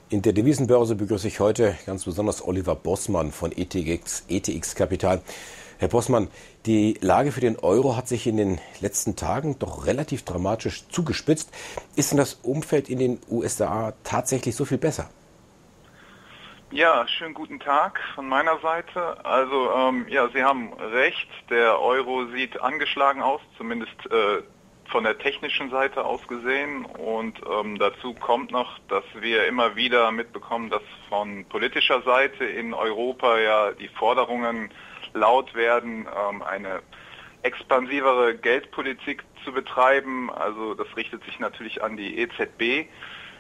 In der Devisenbörse begrüße ich heute ganz besonders Oliver Bossmann von ETX Kapital. Herr Bossmann, die Lage für den Euro hat sich in den letzten Tagen doch relativ dramatisch zugespitzt. Ist denn das Umfeld in den USA tatsächlich so viel besser? Ja, schönen guten Tag von meiner Seite. Also ja, Sie haben recht, der Euro sieht angeschlagen aus, zumindest von der technischen Seite aus gesehen. Und dazu kommt noch, dass wir immer wieder mitbekommen, dass von politischer Seite in Europa ja die Forderungen laut werden, eine expansivere Geldpolitik zu betreiben. Also das richtet sich natürlich an die EZB.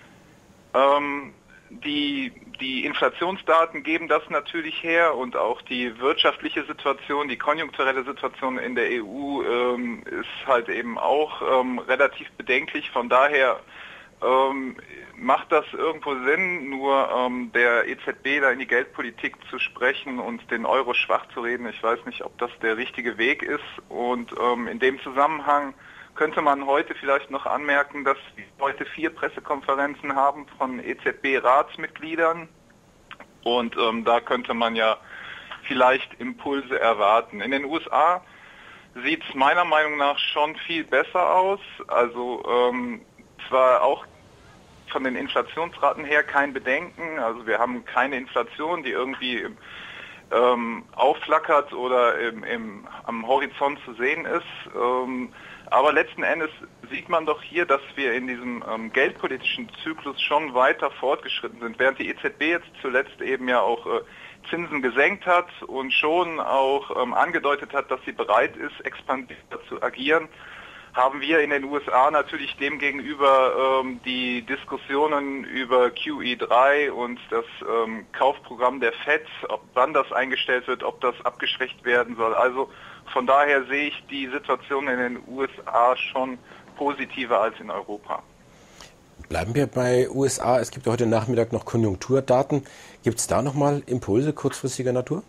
Die Inflationsdaten geben das natürlich her und auch die wirtschaftliche Situation, die konjunkturelle Situation in der EU ist halt eben auch relativ bedenklich. Von daher macht das irgendwo Sinn, nur der EZB da in die Geldpolitik zu sprechen und den Euro schwach zu reden. Ich weiß nicht, ob das der richtige Weg ist. Und in dem Zusammenhang könnte man heute vielleicht noch anmerken, dass wir heute 4 Pressekonferenzen haben von EZB-Ratsmitgliedern und da könnte man ja vielleicht Impulse erwarten. In den USA sieht es meiner Meinung nach schon viel besser aus, also zwar auch von den Inflationsraten her kein Bedenken, also wir haben keine Inflation, die irgendwie aufflackert oder am Horizont zu sehen ist. Aber letzten Endes sieht man doch hier, dass wir in diesem geldpolitischen Zyklus schon weiter fortgeschritten sind. Während die EZB jetzt zuletzt eben ja auch Zinsen gesenkt hat und schon auch angedeutet hat, dass sie bereit ist, expansiver zu agieren, haben wir in den USA natürlich demgegenüber die Diskussionen über QE3 und das Kaufprogramm der Fed, wann das eingestellt wird, ob das abgeschwächt werden soll. Also von daher sehe ich die Situation in den USA schon positiver als in Europa. Bleiben wir bei USA. Es gibt ja heute Nachmittag noch Konjunkturdaten. Gibt es da nochmal Impulse kurzfristiger Natur?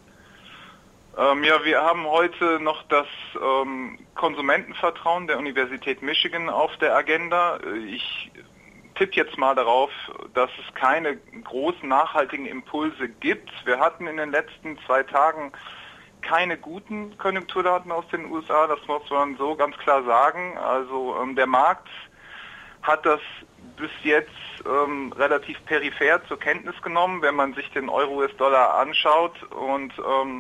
Ja, wir haben heute noch das Konsumentenvertrauen der Universität Michigan auf der Agenda. Ich tippe jetzt mal darauf, dass es keine großen nachhaltigen Impulse gibt. Wir hatten in den letzten 2 Tagen keine guten Konjunkturdaten aus den USA, das muss man so ganz klar sagen. Also der Markt hat das bis jetzt relativ peripher zur Kenntnis genommen, wenn man sich den Euro-US-Dollar anschaut. Und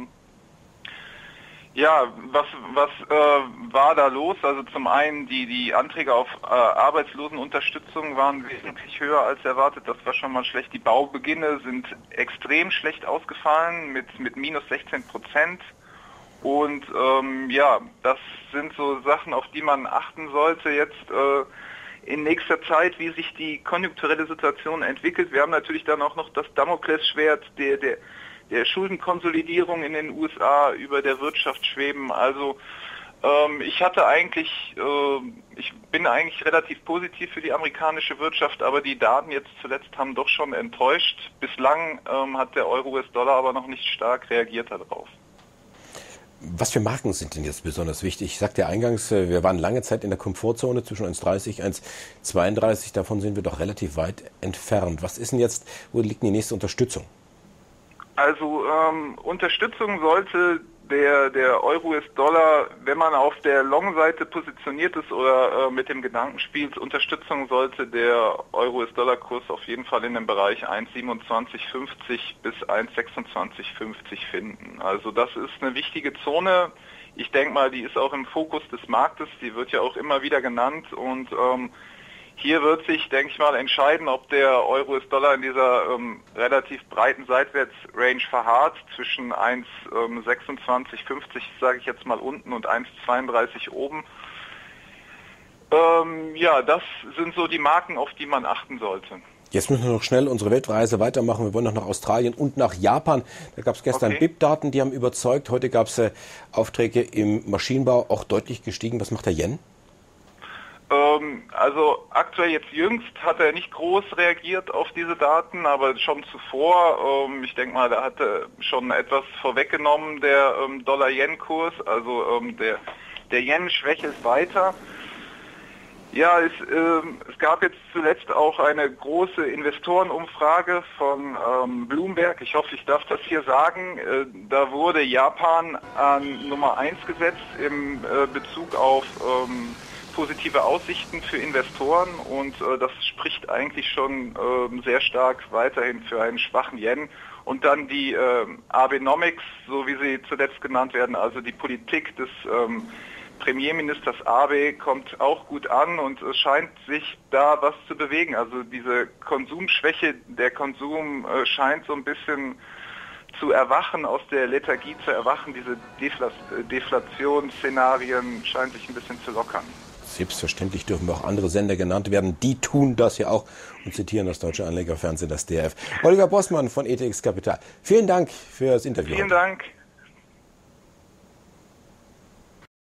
ja, was war da los? Also zum einen die Anträge auf Arbeitslosenunterstützung waren wesentlich höher als erwartet. Das war schon mal schlecht. Die Baubeginne sind extrem schlecht ausgefallen mit minus 16%. Und ja, das sind so Sachen, auf die man achten sollte jetzt in nächster Zeit, wie sich die konjunkturelle Situation entwickelt. Wir haben natürlich dann auch noch das Damoklesschwert der Schuldenkonsolidierung in den USA über der Wirtschaft schweben. Also ich bin eigentlich relativ positiv für die amerikanische Wirtschaft, aber die Daten jetzt zuletzt haben doch schon enttäuscht. Bislang hat der Euro-US-Dollar aber noch nicht stark reagiert darauf. Was für Marken sind denn jetzt besonders wichtig? Ich sagte ja eingangs, wir waren lange Zeit in der Komfortzone zwischen 1,30 und 1,32. Davon sind wir doch relativ weit entfernt. Was ist denn jetzt, wo liegt die nächste Unterstützung? Also Unterstützung sollte der Euro-US-Dollar, wenn man auf der Long-Seite positioniert ist oder mit dem Gedanken spielt, Unterstützung sollte der Euro-US-Dollar-Kurs auf jeden Fall in dem Bereich 1,2750 bis 1,2650 finden. Also das ist eine wichtige Zone. Ich denke mal, die ist auch im Fokus des Marktes, die wird ja auch immer wieder genannt und hier wird sich, denke ich mal, entscheiden, ob der Euro-US-Dollar in dieser relativ breiten Seitwärtsrange verharrt, zwischen 1,2650, sage ich jetzt mal, unten und 1,32 oben. Ja, das sind so die Marken, auf die man achten sollte. Jetzt müssen wir noch schnell unsere Weltreise weitermachen. Wir wollen noch nach Australien und nach Japan. Da gab es gestern BIP-Daten, die haben überzeugt. Heute gab es Aufträge im Maschinenbau, auch deutlich gestiegen. Was macht der Yen? Also aktuell jetzt jüngst hat er nicht groß reagiert auf diese Daten, aber schon zuvor, ich denke mal, da hat er schon etwas vorweggenommen, der Dollar-Yen-Kurs, also der Yen schwächelt weiter. Ja, es gab jetzt zuletzt auch eine große Investorenumfrage von Bloomberg. Ich hoffe, ich darf das hier sagen. Da wurde Japan an Nummer 1 gesetzt im Bezug auf positive Aussichten für Investoren und das spricht eigentlich schon sehr stark weiterhin für einen schwachen Yen. Und dann die Abenomics, so wie sie zuletzt genannt werden, also die Politik des Premierministers Abe kommt auch gut an und es scheint sich da was zu bewegen. Also diese Konsumschwäche, der Konsum scheint so ein bisschen zu erwachen, aus der Lethargie zu erwachen. Diese Deflationsszenarien scheinen sich ein bisschen zu lockern. Selbstverständlich dürfen auch andere Sender genannt werden. Die tun das ja auch und zitieren das deutsche Anlegerfernsehen, das DRF. Oliver Bossmann von ETX Kapital. Vielen Dank für das Interview. Vielen Dank.